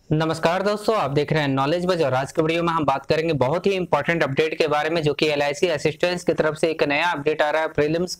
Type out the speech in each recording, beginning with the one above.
नमस्कार दोस्तों, आप देख रहे हैं नॉलेज बज और आज के वीडियो में हम बात करेंगे बहुत ही इंपॉर्टेंट अपडेट के बारे में, जो कि एलआईसी असिस्टेंस की तरफ से एक नया अपडेट आ रहा है प्रीलिम्स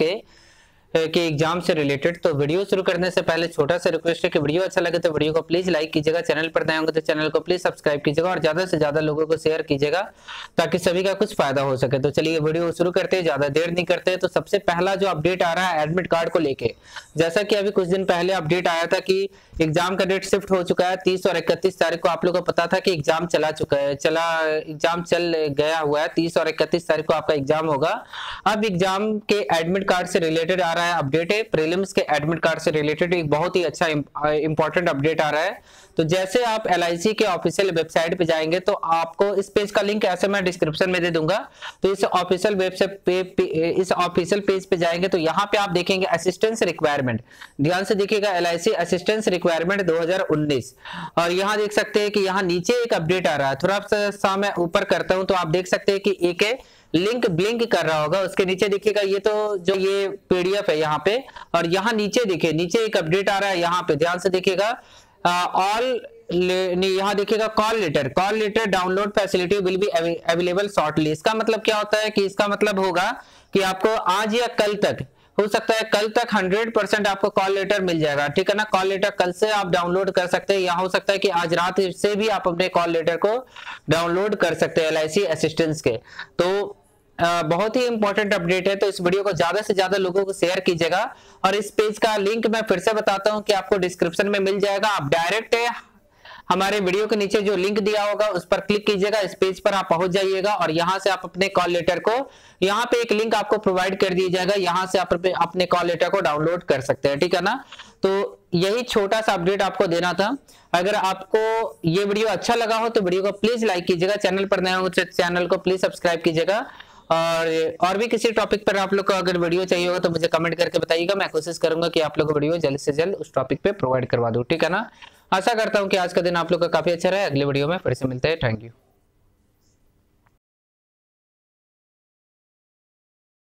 के एग्जाम से रिलेटेड। तो वीडियो शुरू करने से पहले छोटा सा रिक्वेस्ट है कि वीडियो अच्छा लगे तो वीडियो को प्लीज लाइक कीजिएगा, चैनल पर नए होंगे तो चैनल को प्लीज सब्सक्राइब कीजिएगा और ज्यादा से ज्यादा लोगों को शेयर कीजिएगा ताकि सभी का कुछ फायदा हो सके। तो चलिए वीडियो शुरू करते हैं, ज्यादा देर नहीं करते। तो सबसे पहला जो अपडेट आ रहा है एडमिट कार्ड को लेके, जैसा कि अभी कुछ दिन पहले अपडेट आया था कि एग्जाम का डेट शिफ्ट हो चुका है 30 और 31 तारीख को। आप लोगों को पता था कि एग्जाम चला चुका है, एग्जाम चल गया हुआ है, 30 और 31 तारीख को आपका एग्जाम होगा। अब एग्जाम के एडमिट कार्ड से रिलेटेड आ रहा है अपडेट है, प्रीलिम्स के एडमिट कार्ड से रिलेटेड एक बहुत ही अच्छा इंपॉर्टेंट अपडेट आ रहा है। तो जैसे आप एलआईसी के ऑफिशियल वेबसाइट पे जाएंगे तो आपको इस पेज का लिंक ऐसे मैं डिस्क्रिप्शन में दे दूंगा। तो इस ऑफिशियल वेबसाइट इस ऑफिशियल पेज पे जाएंगे तो यहाँ पे आप देखेंगे असिस्टेंस रिक्वायरमेंट। ध्यान से देखिएगा, एलआईसी असिस्टेंस रिक्वायरमेंट 2019। और यहाँ देख सकते हैं कि यहाँ नीचे एक अपडेट आ रहा है। थोड़ा सा मैं ऊपर करता हूँ तो आप देख सकते हैं कि एक लिंक ब्लिंक कर रहा होगा, उसके नीचे देखिएगा ये तो जो ये पीडीएफ है यहाँ पे, और यहाँ नीचे देखिए नीचे एक अपडेट आ रहा है। यहाँ पे ध्यान से देखिएगा, ऑल यहाँ देखिएगा call letter download facility will be available shortly. इसका मतलब क्या होता है कि इसका मतलब होगा कि आपको आज या कल तक, हो सकता है कल तक 100% आपको कॉल लेटर मिल जाएगा, ठीक है ना। कॉल लेटर कल से आप डाउनलोड कर सकते हैं, या हो सकता है कि आज रात से भी आप अपने कॉल लेटर को डाउनलोड कर सकते हैं एलआईसी असिस्टेंस के। तो बहुत ही इंपॉर्टेंट अपडेट है, तो इस वीडियो को ज्यादा से ज्यादा लोगों को शेयर कीजिएगा। और इस पेज का लिंक मैं फिर से बताता हूं कि आपको डिस्क्रिप्शन में मिल जाएगा। आप डायरेक्ट हमारे वीडियो के नीचे जो लिंक दिया होगा उस पर क्लिक कीजिएगा, इस पेज पर आप पहुंच जाइएगा और यहां से आप अपने कॉल लेटर को, यहाँ पे एक लिंक आपको प्रोवाइड कर दिया जाएगा, यहां से आप अपने कॉल लेटर को डाउनलोड कर सकते हैं, ठीक है ना। तो यही छोटा सा अपडेट आपको देना था। अगर आपको ये वीडियो अच्छा लगा हो तो वीडियो को प्लीज लाइक कीजिएगा, चैनल पर नए हो तो चैनल को प्लीज सब्सक्राइब कीजिएगा। और भी किसी टॉपिक पर आप लोग को अगर वीडियो चाहिए होगा तो मुझे कमेंट करके बताइएगा, मैं कोशिश करूंगा कि आप लोग को वीडियो जल्द से जल्द उस टॉपिक पे प्रोवाइड करवा दूं, ठीक है ना। आशा करता हूं कि आज का दिन आप लोग का काफी अच्छा रहे। अगले वीडियो में फिर से मिलते हैं। Thank you.